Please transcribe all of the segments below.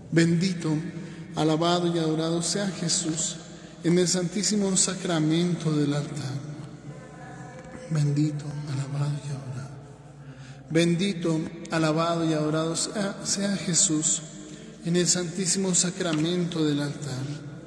Bendito, alabado y adorado sea Jesús en el santísimo sacramento del altar. Bendito, alabado y adorado. Bendito, alabado y adorado sea Jesús en el santísimo sacramento del altar.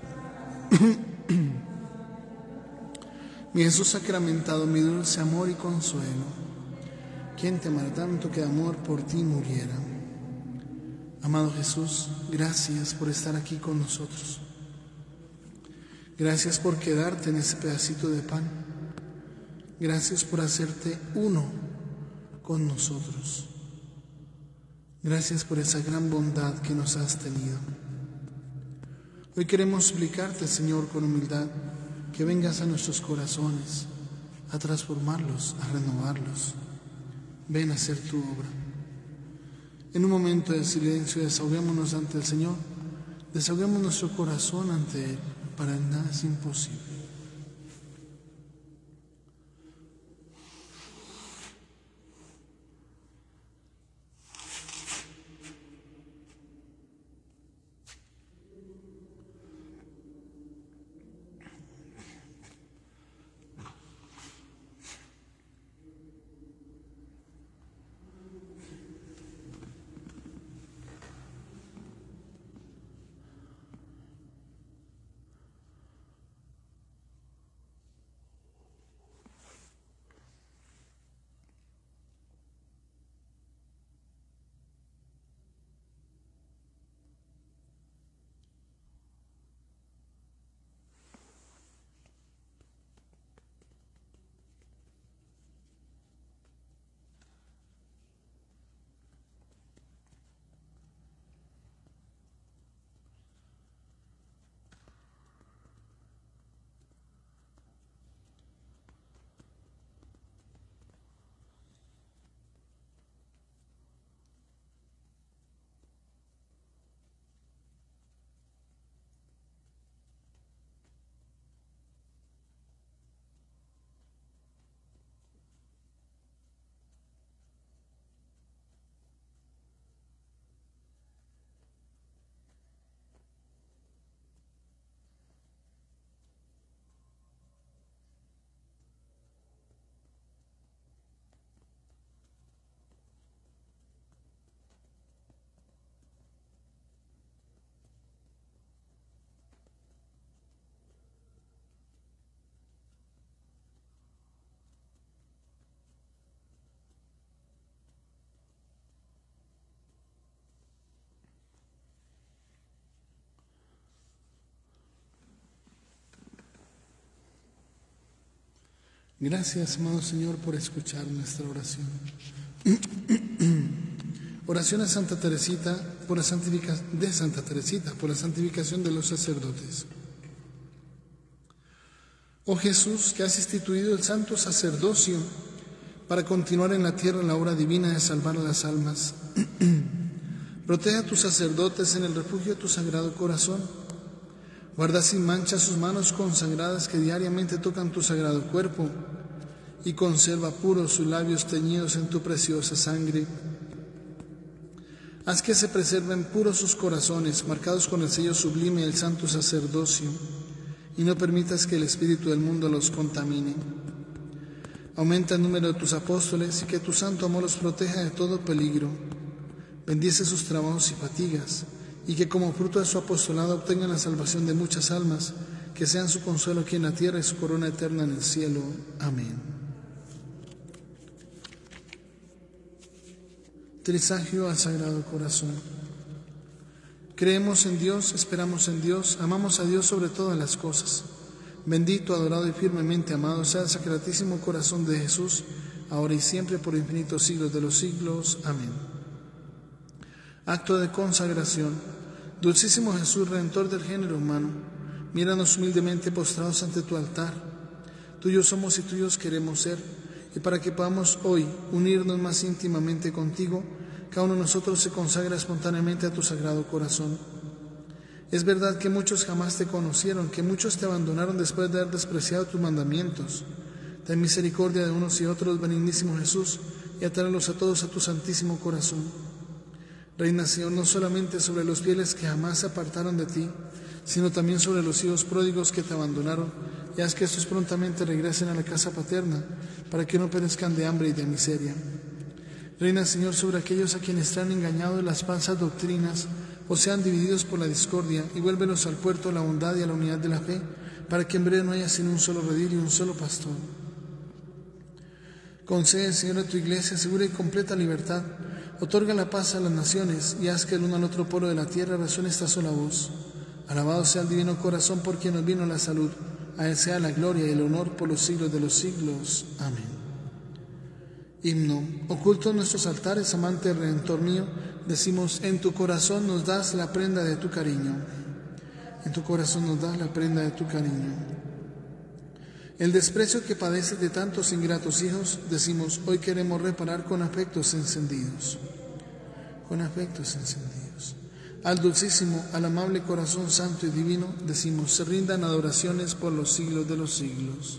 Mi Jesús sacramentado, mi dulce amor y consuelo, ¿quién te amará tanto que de amor por ti muriera? Amado Jesús, gracias por estar aquí con nosotros. Gracias por quedarte en ese pedacito de pan. Gracias por hacerte uno con nosotros. Gracias por esa gran bondad que nos has tenido. Hoy queremos suplicarte, Señor, con humildad, que vengas a nuestros corazones, a transformarlos, a renovarlos. Ven a hacer tu obra. En un momento de silencio, desahoguémonos ante el Señor, desahoguemos nuestro corazón ante Él. Para Él nada es imposible. Gracias, amado Señor, por escuchar nuestra oración. Oración a Santa Teresita por la santificación de los sacerdotes. Oh Jesús, que has instituido el santo sacerdocio para continuar en la tierra la obra divina de salvar a las almas, protege a tus sacerdotes en el refugio de tu sagrado corazón. Guarda sin mancha sus manos consagradas que diariamente tocan tu sagrado cuerpo y conserva puros sus labios teñidos en tu preciosa sangre. Haz que se preserven puros sus corazones, marcados con el sello sublime del santo sacerdocio, y no permitas que el espíritu del mundo los contamine. Aumenta el número de tus apóstoles y que tu santo amor los proteja de todo peligro. Bendice sus trabajos y fatigas, y que como fruto de su apostolado obtengan la salvación de muchas almas, que sean su consuelo aquí en la tierra y su corona eterna en el cielo. Amén. Trisagio al Sagrado Corazón. Creemos en Dios, esperamos en Dios, amamos a Dios sobre todas las cosas. Bendito, adorado y firmemente amado sea el Sacratísimo Corazón de Jesús, ahora y siempre por infinitos siglos de los siglos. Amén. Acto de consagración. Dulcísimo Jesús, Redentor del género humano, míranos humildemente postrados ante tu altar. Tuyos somos y tuyos queremos ser, y para que podamos hoy unirnos más íntimamente contigo, cada uno de nosotros se consagra espontáneamente a tu sagrado corazón. Es verdad que muchos jamás te conocieron, que muchos te abandonaron después de haber despreciado tus mandamientos. Ten misericordia de unos y otros, benignísimo Jesús, y atráelos a todos a tu santísimo corazón. Reina, Señor, no solamente sobre los fieles que jamás se apartaron de ti, sino también sobre los hijos pródigos que te abandonaron, y haz que estos prontamente regresen a la casa paterna, para que no perezcan de hambre y de miseria. Reina, Señor, sobre aquellos a quienes te han engañado en las falsas doctrinas, o sean divididos por la discordia, y vuélvelos al puerto de la bondad y a la unidad de la fe, para que en breve no haya sino un solo redil y un solo pastor. Concede, Señor, a tu iglesia segura y completa libertad. Otorga la paz a las naciones y haz que el uno al otro polo de la tierra resuene esta sola voz. Alabado sea el divino corazón por quien nos vino la salud. A él sea la gloria y el honor por los siglos de los siglos. Amén. Himno. Oculto en nuestros altares, amante Redentor mío, decimos: en tu corazón nos das la prenda de tu cariño. En tu corazón nos das la prenda de tu cariño. El desprecio que padeces de tantos ingratos hijos, decimos: hoy queremos reparar con afectos encendidos. Con afectos encendidos. Al dulcísimo, al amable corazón santo y divino, decimos: se rindan adoraciones por los siglos de los siglos.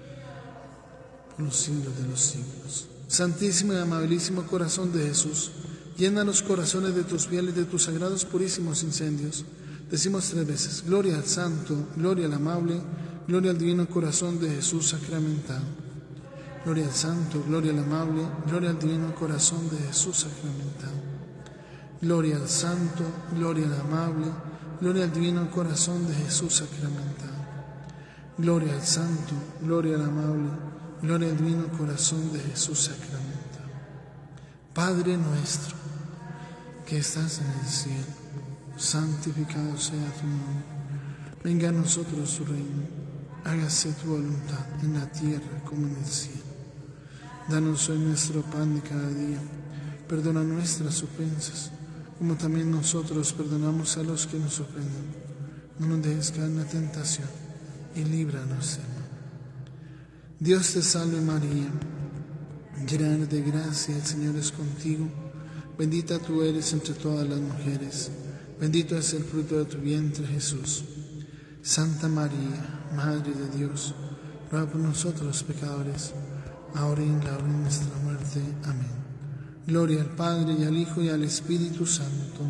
Por los siglos de los siglos. Santísimo y amabilísimo corazón de Jesús, llena los corazones de tus fieles de tus sagrados purísimos incendios. Decimos 3 veces: gloria al santo, gloria al amable, gloria al divino corazón de Jesús sacramentado. Gloria al santo, gloria al amable, gloria al divino corazón de Jesús sacramentado. Gloria al santo, gloria al amable, gloria al divino corazón de Jesús sacramentado. Gloria al santo, gloria al amable, gloria al divino corazón de Jesús sacramentado. Padre nuestro, que estás en el cielo, santificado sea tu nombre. Venga a nosotros tu reino. Hágase tu voluntad en la tierra como en el cielo. Danos hoy nuestro pan de cada día. Perdona nuestras ofensas, como también nosotros perdonamos a los que nos ofenden. No nos dejes caer en la tentación y líbranos del mal. Dios te salve María, llena de gracia, el Señor es contigo. Bendita tú eres entre todas las mujeres. Bendito es el fruto de tu vientre, Jesús. Santa María, Madre de Dios, ruega por nosotros pecadores, ahora y en la hora de nuestra muerte. Amén. Gloria al Padre, y al Hijo, y al Espíritu Santo.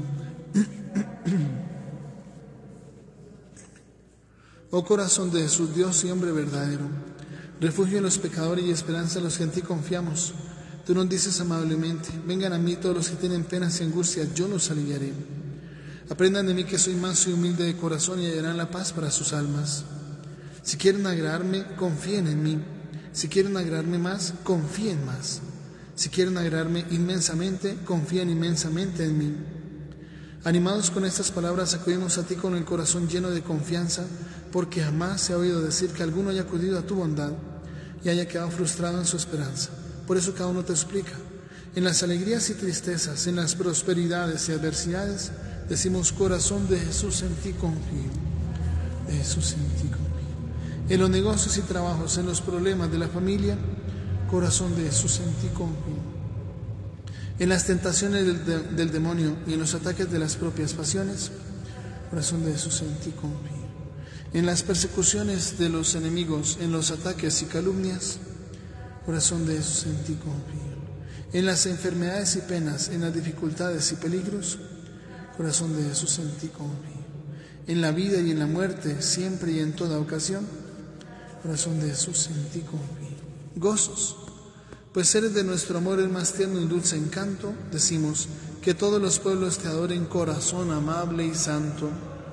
Oh corazón de Jesús, Dios y hombre verdadero, refugio de los pecadores y esperanza de los que en ti confiamos. Tú nos dices amablemente: vengan a mí todos los que tienen penas y angustias, yo los aliviaré. Aprendan de mí que soy manso y humilde de corazón, y hallarán la paz para sus almas. Si quieren agradarme, confíen en mí. Si quieren agradarme más, confíen más. Si quieren agradarme inmensamente, confíen inmensamente en mí. Animados con estas palabras, acudimos a ti con el corazón lleno de confianza, porque jamás se ha oído decir que alguno haya acudido a tu bondad y haya quedado frustrado en su esperanza. Por eso cada uno te explica. En las alegrías y tristezas, en las prosperidades y adversidades, decimos: corazón de Jesús, en ti confío. De Jesús, en ti confío. En los negocios y trabajos, en los problemas de la familia, corazón de Jesús, en ti confío. En las tentaciones del demonio y en los ataques de las propias pasiones, corazón de Jesús, en ti confío. En las persecuciones de los enemigos, en los ataques y calumnias, corazón de Jesús, en ti confío. En las enfermedades y penas, en las dificultades y peligros, corazón de Jesús, en ti confío. En la vida y en la muerte, siempre y en toda ocasión, corazón de Jesús, en ti confío. Gozos, pues eres de nuestro amor el más tierno y dulce encanto, decimos: que todos los pueblos te adoren, corazón amable y santo.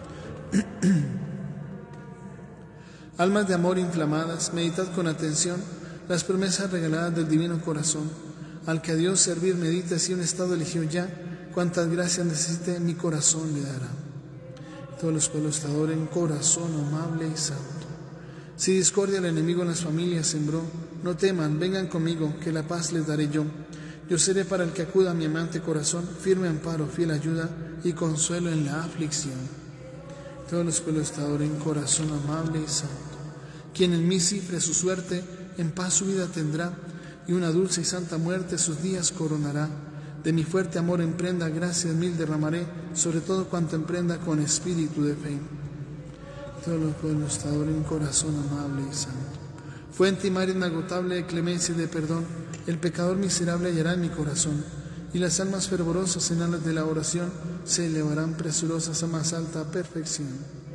Almas de amor inflamadas, meditad con atención las promesas regaladas del divino corazón. Al que a Dios servir medita, si un estado eligió ya, cuantas gracias necesite, mi corazón le dará. Todos los pueblos te adoren, corazón amable y santo. Si discordia el enemigo en las familias sembró, no teman, vengan conmigo, que la paz les daré yo. Yo seré para el que acuda a mi amante corazón, firme amparo, fiel ayuda y consuelo en la aflicción. Todos los pueblos te adoren, corazón amable y santo. Quien en mí cifre su suerte, en paz su vida tendrá, y una dulce y santa muerte sus días coronará. De mi fuerte amor emprenda, gracias mil derramaré, sobre todo cuanto emprenda con espíritu de fe. Todos los pueblos te adoren, corazón amable y santo. Fuente y mar inagotable de clemencia y de perdón, el pecador miserable hallará en mi corazón, y las almas fervorosas en alas de la oración se elevarán presurosas a más alta perfección.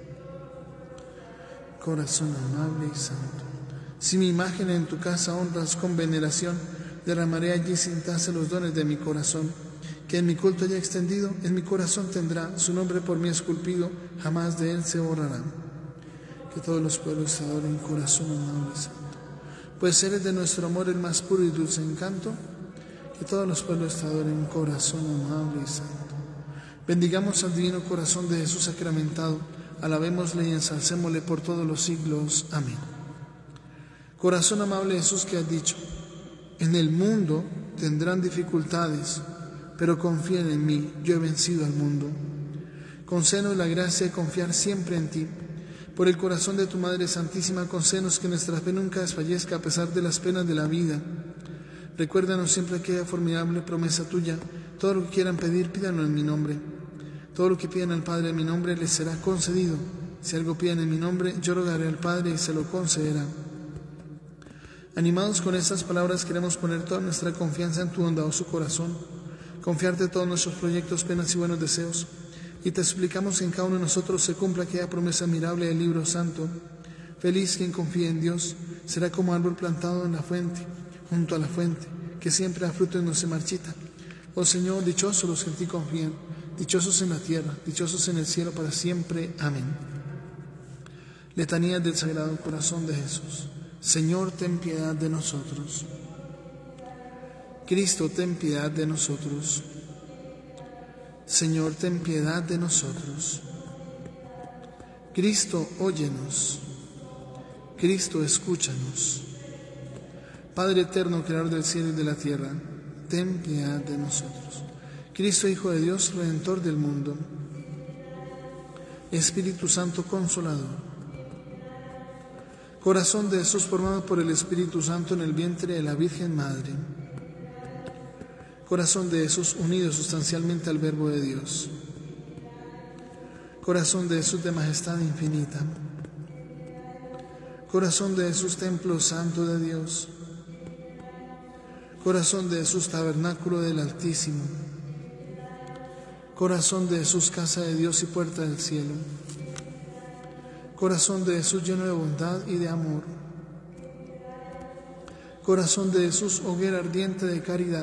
Corazón amable y santo, si mi imagen en tu casa honras con veneración, derramaré allí sin tasa los dones de mi corazón, que en mi culto haya extendido, en mi corazón tendrá su nombre por mí esculpido, jamás de él se borrará. Que todos los pueblos te adoren, corazón amable y santo, pues eres de nuestro amor el más puro y dulce encanto. Que todos los pueblos te adoren, corazón amable y santo. Bendigamos al divino corazón de Jesús sacramentado, alabémosle y ensalcémosle por todos los siglos. Amén. Corazón amable Jesús, que has dicho: en el mundo tendrán dificultades, pero confíen en mí, yo he vencido al mundo. Concédenos la gracia de confiar siempre en ti. Por el corazón de tu Madre Santísima, concédenos que nuestra fe nunca desfallezca a pesar de las penas de la vida. Recuérdanos siempre aquella formidable promesa tuya: todo lo que quieran pedir, pídanlo en mi nombre. Todo lo que pidan al Padre en mi nombre les será concedido. Si algo piden en mi nombre, yo rogaré al Padre y se lo concederá. Animados con estas palabras, queremos poner toda nuestra confianza en tu bondadoso corazón, confiarte todos nuestros proyectos, penas y buenos deseos, y te suplicamos que en cada uno de nosotros se cumpla aquella promesa admirable del libro santo: feliz quien confía en Dios, será como árbol plantado en la fuente, junto a la fuente, que siempre da fruto y no se marchita. Oh Señor, dichosos los que en ti confían, dichosos en la tierra, dichosos en el cielo para siempre. Amén. Letanías del Sagrado Corazón de Jesús. Señor, ten piedad de nosotros. Cristo, ten piedad de nosotros. Señor, ten piedad de nosotros. Cristo, óyenos. Cristo, escúchanos. Padre eterno, creador del cielo y de la tierra, ten piedad de nosotros. Cristo, Hijo de Dios, Redentor del mundo. Espíritu Santo, Consolador. Corazón de Jesús, formado por el Espíritu Santo en el vientre de la Virgen Madre. Corazón de Jesús, unido sustancialmente al Verbo de Dios. Corazón de Jesús, de majestad infinita. Corazón de Jesús, templo santo de Dios. Corazón de Jesús, tabernáculo del Altísimo. Corazón de Jesús, casa de Dios y puerta del cielo. Corazón de Jesús, lleno de bondad y de amor. Corazón de Jesús, hoguera ardiente de caridad.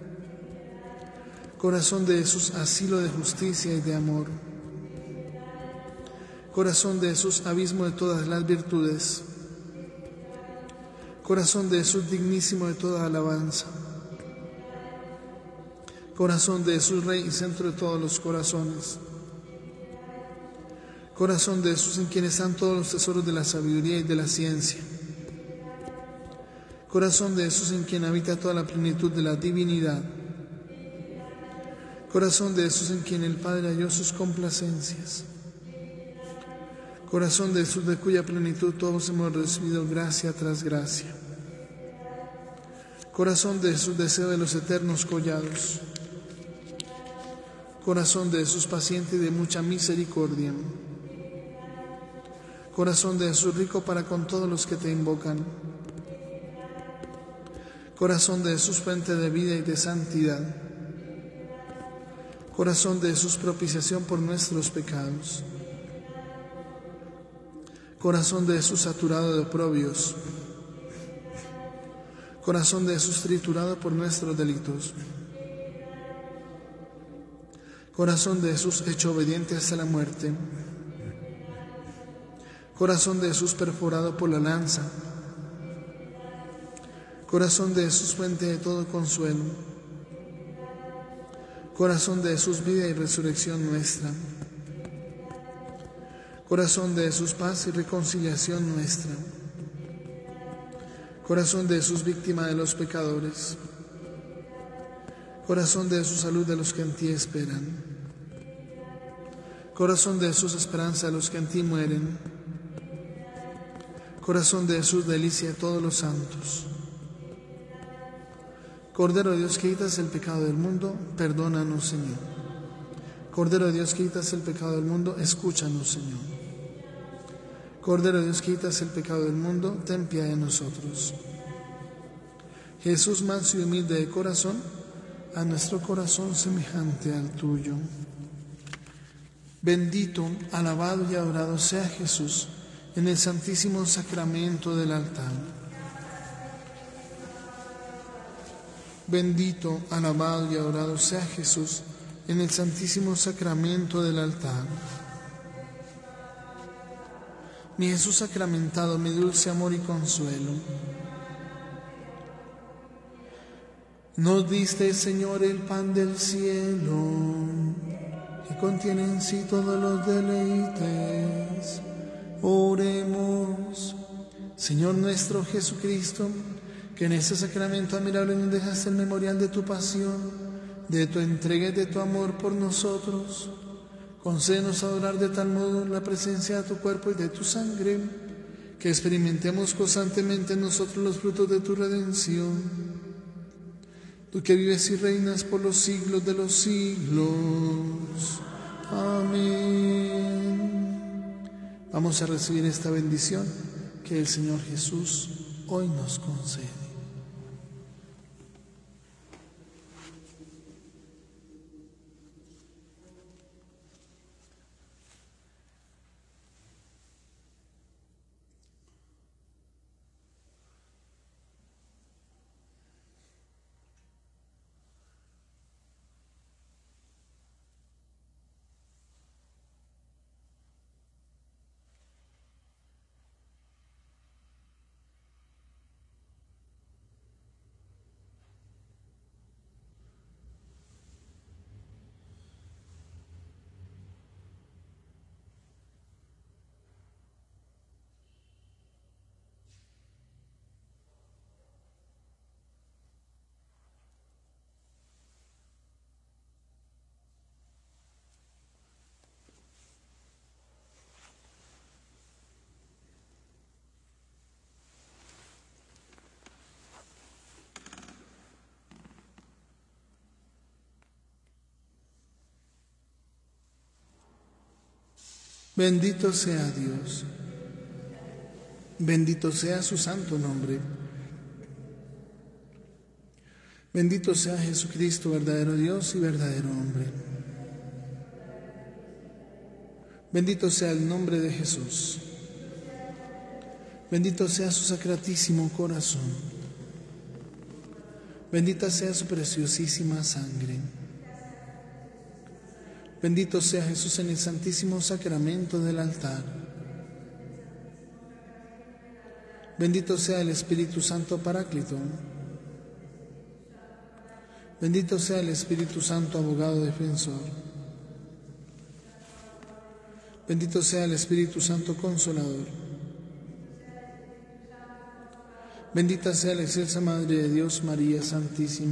Corazón de Jesús, asilo de justicia y de amor. Corazón de Jesús, abismo de todas las virtudes. Corazón de Jesús, dignísimo de toda alabanza. Corazón de Jesús, Rey y centro de todos los corazones. Corazón de Jesús, en quien están todos los tesoros de la sabiduría y de la ciencia. Corazón de Jesús, en quien habita toda la plenitud de la divinidad. Corazón de Jesús, en quien el Padre halló sus complacencias. Corazón de Jesús, de cuya plenitud todos hemos recibido gracia tras gracia. Corazón de Jesús, deseo de los eternos collados. Corazón de Jesús, paciente y de mucha misericordia. Corazón de Jesús, rico para con todos los que te invocan. Corazón de Jesús, fuente de vida y de santidad. Corazón de Jesús, propiciación por nuestros pecados. Corazón de Jesús, saturado de oprobios. Corazón de Jesús, triturado por nuestros delitos. Corazón de Jesús, hecho obediente hasta la muerte. Corazón de Jesús, perforado por la lanza. Corazón de Jesús, fuente de todo consuelo. Corazón de Jesús, vida y resurrección nuestra. Corazón de Jesús, paz y reconciliación nuestra. Corazón de Jesús, víctima de los pecadores. Corazón de Jesús, salud de los que en ti esperan. Corazón de Jesús, esperanza de los que en ti mueren. Corazón de Jesús, delicia de todos los santos. Cordero de Dios, que quitas el pecado del mundo, perdónanos, Señor. Cordero de Dios, que quitas el pecado del mundo, escúchanos, Señor. Cordero de Dios, que quitas el pecado del mundo, ten piedad de nosotros. Jesús, manso y humilde de corazón, a nuestro corazón semejante al tuyo. Bendito, alabado y adorado sea Jesús en el santísimo sacramento del altar. Bendito, alabado y adorado sea Jesús en el santísimo sacramento del altar. Mi Jesús sacramentado, mi dulce amor y consuelo. Nos diste, Señor, el pan del cielo, que contiene en sí todos los deleites. Oremos. Señor nuestro Jesucristo, que en ese sacramento admirable nos dejaste el memorial de tu pasión, de tu entrega y de tu amor por nosotros. Concédenos adorar de tal modo la presencia de tu cuerpo y de tu sangre, que experimentemos constantemente en nosotros los frutos de tu redención. Tú que vives y reinas por los siglos de los siglos. Amén. Vamos a recibir esta bendición que el Señor Jesús hoy nos concede. Bendito sea Dios, bendito sea su santo nombre, bendito sea Jesucristo, verdadero Dios y verdadero hombre. Bendito sea el nombre de Jesús, bendito sea su sacratísimo corazón, bendita sea su preciosísima sangre. Bendito sea Jesús en el santísimo sacramento del altar. Bendito sea el Espíritu Santo Paráclito. Bendito sea el Espíritu Santo Abogado Defensor. Bendito sea el Espíritu Santo Consolador. Bendita sea la excelsa Madre de Dios, María Santísima.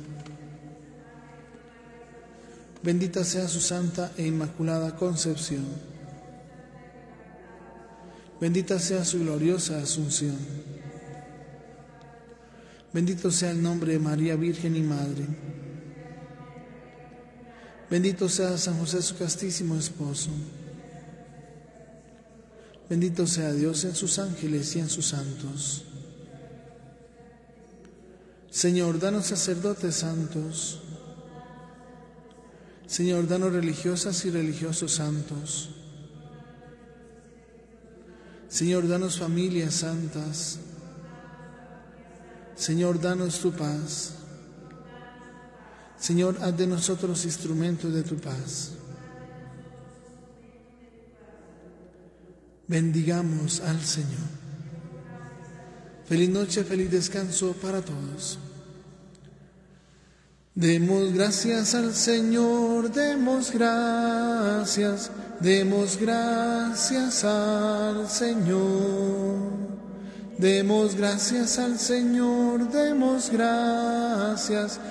Bendita sea su santa e inmaculada concepción. Bendita sea su gloriosa asunción. Bendito sea el nombre de María Virgen y Madre. Bendito sea San José, su castísimo esposo. Bendito sea Dios en sus ángeles y en sus santos. Señor, danos sacerdotes santos. Señor, danos religiosas y religiosos santos. Señor, danos familias santas. Señor, danos tu paz. Señor, haz de nosotros instrumentos de tu paz. Bendigamos al Señor. Feliz noche, feliz descanso para todos. Demos gracias al Señor, demos gracias al Señor. Demos gracias al Señor, demos gracias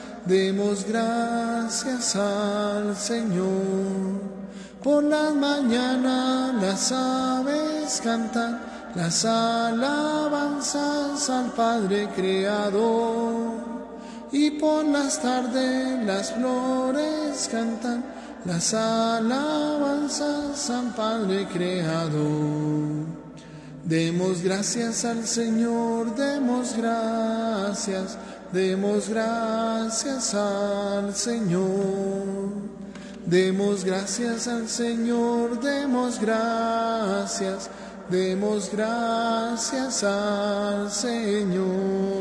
al Señor. Por las mañanas las aves cantan las alabanzas al Padre Creador. Y por las tardes las flores cantan las alabanzas al Padre Creador. Demos gracias al Señor, demos gracias Demos gracias al Señor. Demos gracias al Señor, demos gracias al Señor.